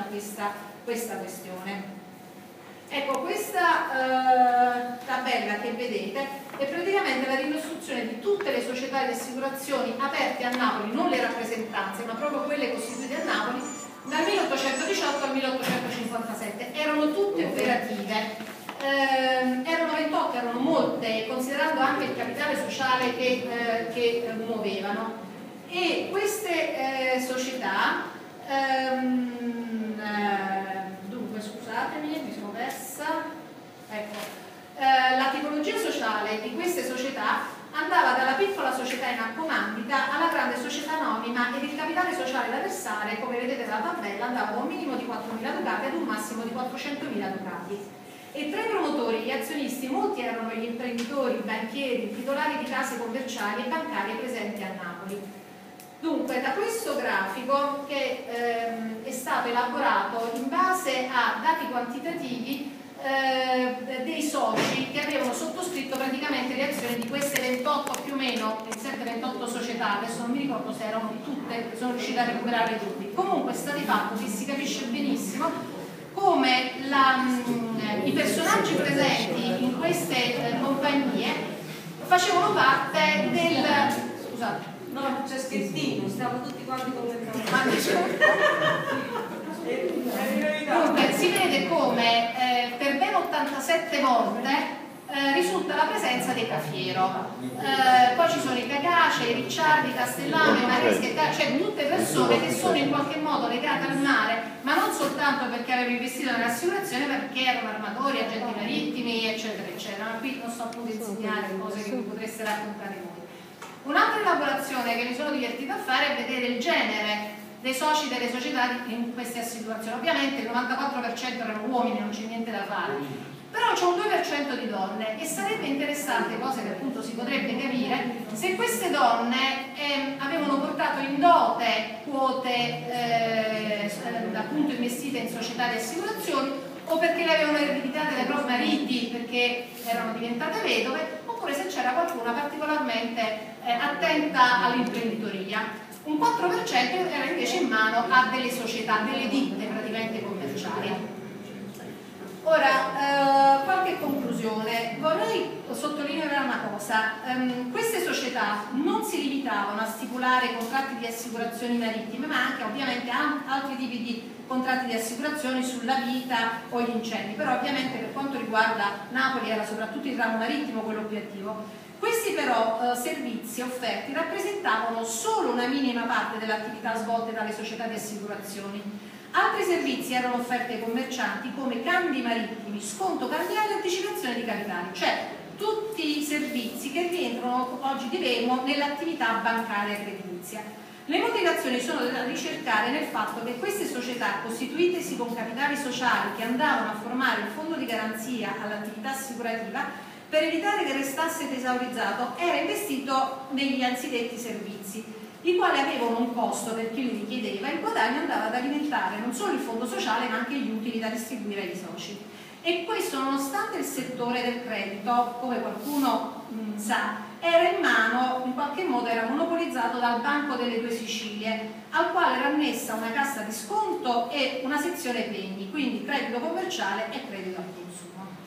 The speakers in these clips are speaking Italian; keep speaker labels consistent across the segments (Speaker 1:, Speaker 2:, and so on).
Speaker 1: affronta questa questione. Ecco, questa tabella che vedete è praticamente la ricostruzione di tutte le società di assicurazioni aperte a Napoli, non le rappresentanze, ma proprio quelle costituite a Napoli, dal 1818 al 1857. Erano tutte operative. Erano 28, erano molte, considerando anche il capitale sociale che muovevano, e queste società, dunque scusatemi, mi sono persa, ecco, la tipologia sociale di queste società andava dalla piccola società in accomandita alla grande società anonima, ed il capitale sociale da versare, come vedete dalla tabella, andava da un minimo di 4.000 ducati ad un massimo di 400.000 ducati. E tra i promotori, gli azionisti, molti erano gli imprenditori, i banchieri, i titolari di case commerciali e bancarie presenti a Napoli. Dunque, da questo grafico, che è stato elaborato in base a dati quantitativi dei soci che avevano sottoscritto praticamente le azioni di queste 28 più o meno, 27-28 società, adesso non mi ricordo se erano tutte, sono riuscita a recuperare tutti. Comunque sta di fatto che si capisce benissimo come i personaggi presenti in queste compagnie facevano parte del... Scusate.
Speaker 2: No, c'è scrittino, stiamo tutti quanti commentando.
Speaker 1: Dunque, si vede come per ben 87 volte risulta la presenza dei Cafiero. Poi ci sono i Cagace, i Ricciardi, i Castellano, i Mareschi, cioè tutte persone che sono in qualche modo legate al mare, ma non soltanto perché avevano investito nell'assicurazione, perché erano armatori, agenti marittimi, eccetera, eccetera. Ma qui non sto appunto a insegnare cose che vi potreste raccontare voi. Un'altra elaborazione che mi sono divertita a fare è vedere il genere dei soci delle società in queste assicurazioni. Ovviamente il 94% erano uomini, non c'è niente da fare, però c'è un 2% di donne, e sarebbe interessante, cosa che appunto si potrebbe capire, se queste donne avevano portato in dote quote appunto investite in società di assicurazioni, o perché le avevano ereditate dai propri mariti perché erano diventate vedove, oppure se c'era qualcuna particolarmente attenta all'imprenditoria. Un 4% era invece in mano a delle società, delle ditte praticamente commerciali. Ora, qualche conclusione. Vorrei sottolineare una cosa. Queste società non si limitavano a stipulare contratti di assicurazioni marittime, ma anche ovviamente altri tipi di contratti di assicurazioni sulla vita o gli incendi, però ovviamente per quanto riguarda Napoli era soprattutto il ramo marittimo quello più attivo. Questi però servizi offerti rappresentavano solo una minima parte dell'attività svolte dalle società di assicurazioni. Altri servizi erano offerti ai commercianti come cambi marittimi, sconto cambiale e anticipazione di capitali, cioè tutti i servizi che rientrano, oggi diremo, nell'attività bancaria e creditizia. Le motivazioni sono da ricercare nel fatto che queste società, costituitesi con capitali sociali che andavano a formare il fondo di garanzia all'attività assicurativa, per evitare che restasse tesaurizzato, era investito negli anzidetti servizi, i quali avevano un costo per chi li richiedeva, e il guadagno andava ad alimentare non solo il fondo sociale ma anche gli utili da distribuire ai soci. E questo nonostante il settore del credito, come qualcuno sa, era in mano, in qualche modo era monopolizzato dal Banco delle Due Sicilie, al quale era annessa una cassa di sconto e una sezione pegni, quindi credito commerciale e credito al consumo.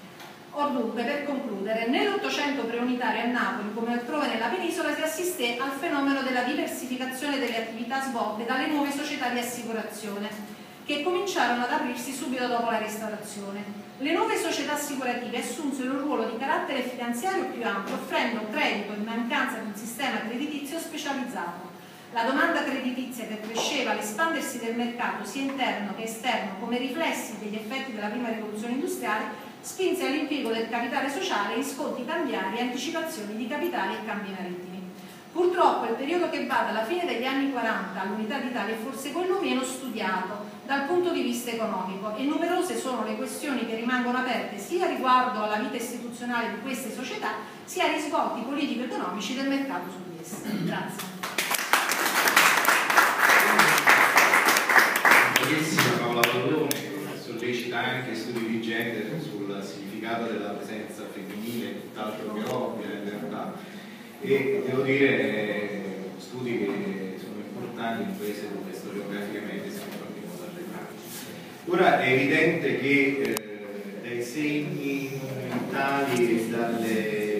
Speaker 1: Or dunque, per concludere, nell'Ottocento preunitario a Napoli, come altrove nella penisola, si assiste al fenomeno della diversificazione delle attività svolte dalle nuove società di assicurazione, che cominciarono ad aprirsi subito dopo la Restaurazione. Le nuove società assicurative assunsero un ruolo di carattere finanziario più ampio, offrendo credito in mancanza di un sistema creditizio specializzato. La domanda creditizia, che cresceva all'espandersi del mercato sia interno che esterno come riflessi degli effetti della prima rivoluzione industriale, spinse all'impiego del capitale sociale in sconti cambiari, anticipazioni di capitali e cambi marittimi. Purtroppo il periodo che va dalla fine degli anni 40 all'Unità d'Italia è forse quello meno studiato dal punto di vista economico, e numerose sono le questioni che rimangono aperte sia riguardo alla vita istituzionale di queste società, sia ai risvolti politico-economici del mercato su di esse. Grazie.
Speaker 3: Paola Vallone sollecita anche studi di genere sul significato della presenza femminile, tutt'altro che ovvia in realtà, e devo dire studi che sono importanti in un paese dove storiograficamente siamo in qualche modo arretrati. Ora è evidente che dai segni mentali e dalle